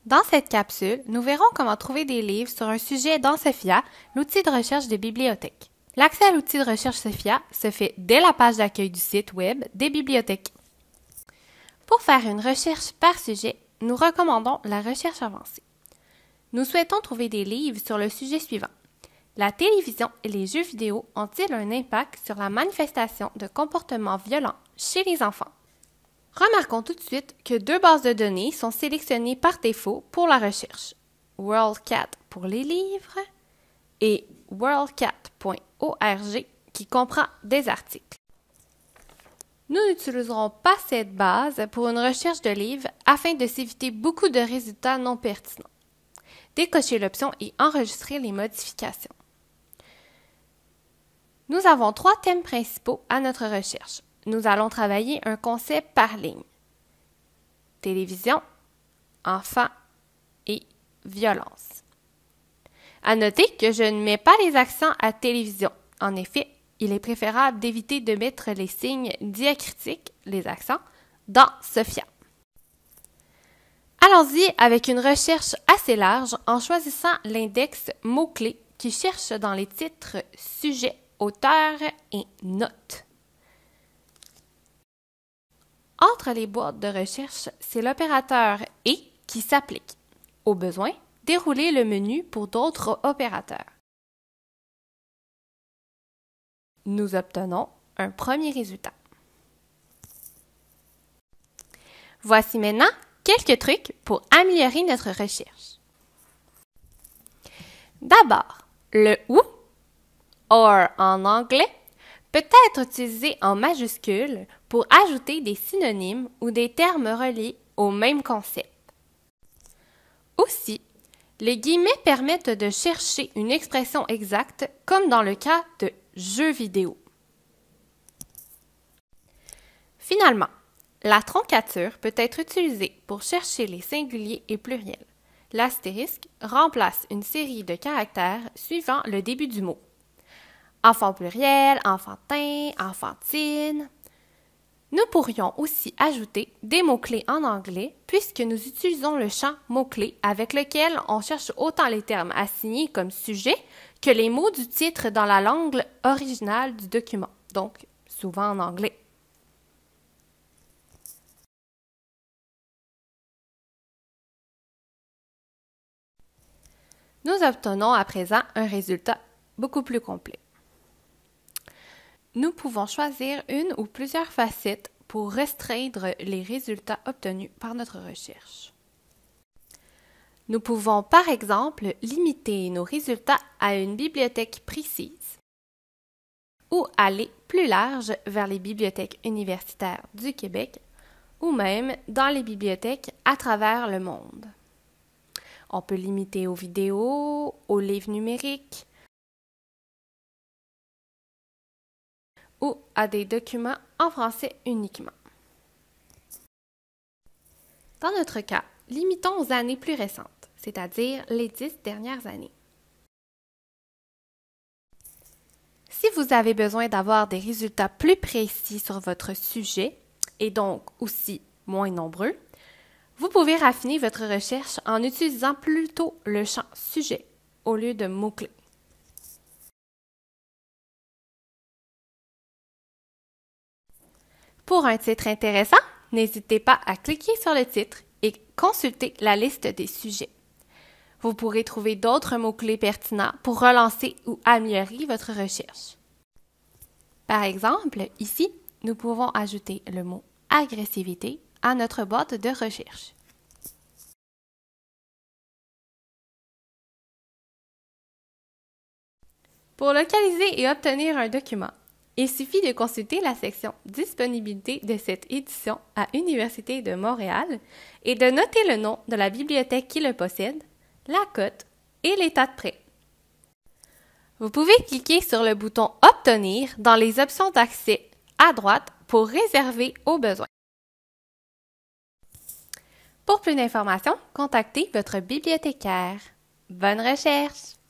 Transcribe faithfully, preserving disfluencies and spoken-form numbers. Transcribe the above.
Dans cette capsule, nous verrons comment trouver des livres sur un sujet dans Sophia, l'outil de recherche des bibliothèques. L'accès à l'outil de recherche Sophia se fait dès la page d'accueil du site Web des bibliothèques. Pour faire une recherche par sujet, nous recommandons la recherche avancée. Nous souhaitons trouver des livres sur le sujet suivant. La télévision et les jeux vidéo ont-ils un impact sur la manifestation de comportements violents chez les enfants? Remarquons tout de suite que deux bases de données sont sélectionnées par défaut pour la recherche. WorldCat pour les livres et worldcat point org qui comprend des articles. Nous n'utiliserons pas cette base pour une recherche de livres afin de s'éviter beaucoup de résultats non pertinents. Décochez l'option et enregistrez les modifications. Nous avons trois thèmes principaux à notre recherche. Nous allons travailler un concept par ligne. Télévision, enfants et violence. À noter que je ne mets pas les accents à télévision. En effet, il est préférable d'éviter de mettre les signes diacritiques, les accents, dans Sophia. Allons-y avec une recherche assez large en choisissant l'index mots-clés qui cherche dans les titres, sujets, auteurs et notes. Entre les boîtes de recherche, c'est l'opérateur « et » qui s'applique. Au besoin, déroulez le menu pour d'autres opérateurs. Nous obtenons un premier résultat. Voici maintenant quelques trucs pour améliorer notre recherche. D'abord, le « ou » or en anglais peut être utilisé en majuscule pour ajouter des synonymes ou des termes reliés au même concept. Aussi, les guillemets permettent de chercher une expression exacte comme dans le cas de « jeux vidéo ». Finalement, la troncature peut être utilisée pour chercher les singuliers et pluriels. L'astérisque remplace une série de caractères suivant le début du mot. Enfant pluriel, enfantin, enfantine. Nous pourrions aussi ajouter des mots-clés en anglais puisque nous utilisons le champ mots-clés avec lequel on cherche autant les termes assignés comme sujet que les mots du titre dans la langue originale du document, donc souvent en anglais. Nous obtenons à présent un résultat beaucoup plus complet. Nous pouvons choisir une ou plusieurs facettes pour restreindre les résultats obtenus par notre recherche. Nous pouvons par exemple limiter nos résultats à une bibliothèque précise ou aller plus large vers les bibliothèques universitaires du Québec ou même dans les bibliothèques à travers le monde. On peut limiter aux vidéos, aux livres numériques, ou à des documents en français uniquement. Dans notre cas, limitons aux années plus récentes, c'est-à-dire les dix dernières années. Si vous avez besoin d'avoir des résultats plus précis sur votre sujet, et donc aussi moins nombreux, vous pouvez raffiner votre recherche en utilisant plutôt le champ « sujet » au lieu de mots-clés. Pour un titre intéressant, n'hésitez pas à cliquer sur le titre et consulter la liste des sujets. Vous pourrez trouver d'autres mots-clés pertinents pour relancer ou améliorer votre recherche. Par exemple, ici, nous pouvons ajouter le mot « agressivité » à notre boîte de recherche. Pour localiser et obtenir un document, il suffit de consulter la section « Disponibilité » de cette édition à Université de Montréal et de noter le nom de la bibliothèque qui le possède, la cote et l'état de prêt. Vous pouvez cliquer sur le bouton « Obtenir » dans les options d'accès à droite pour réserver au besoin. Pour plus d'informations, contactez votre bibliothécaire. Bonne recherche!